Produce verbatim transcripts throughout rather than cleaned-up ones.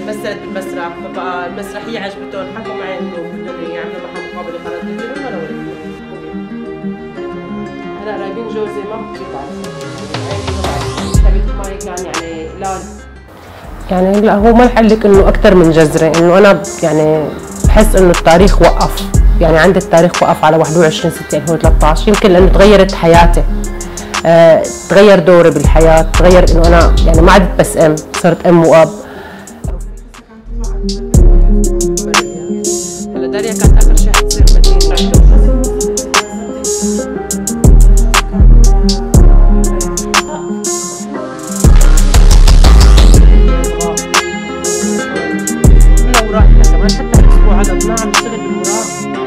مثلت بالمسرح، فبقى المسرحيه عجبتهم، حكوا معي انه بدهم يعملوا معها مقابله خلال الفيلم وانا ولدت. هلا رايبين جوزي ما بتعرف ما كان يعني لا يعني لا هو ما رح اقول لك انه اكثر من جزره، انه انا يعني بحس انه التاريخ وقف، يعني عندي التاريخ وقف على واحد وعشرين ستة ألفين وثلاثة عشر، يمكن لانه تغيرت حياتي، أه تغير دوري بالحياه، تغير انه انا يعني ما عدت بس ام، صرت ام واب. هلا داريا كانت اخر شيء حتصير مدينه كمان، حتى الاسبوع هذا ما عم نشتغل بالمراقبه.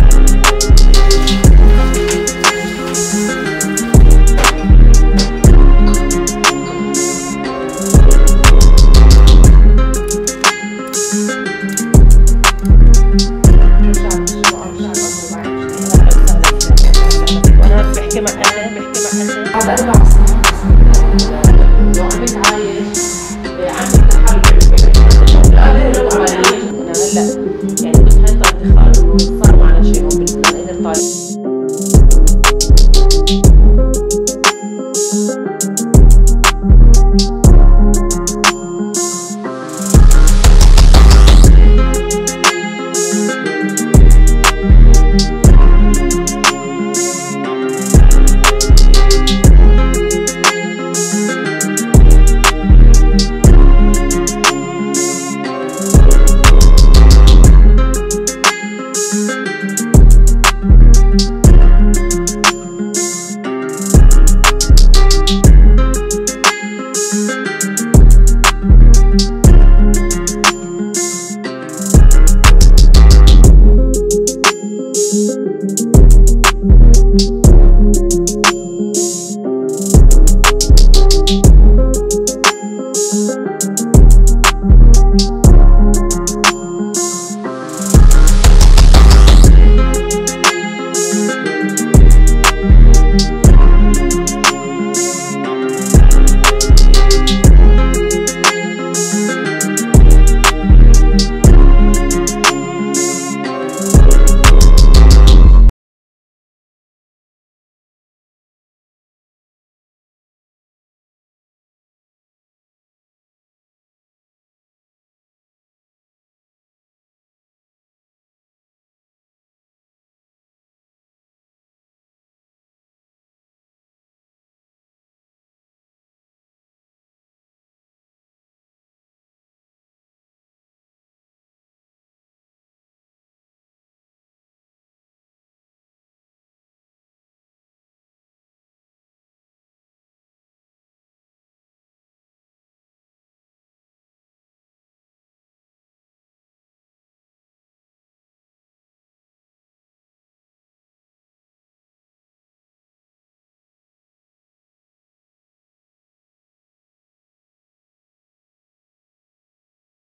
وانا بحكي مع اهلي بحكي مع اهلي بعد اربع سنين لو عملت عايش عملت حرب هلا يعني كنت هاي طريقة انه صار معنا شيء هون بلبنان، قدر طالب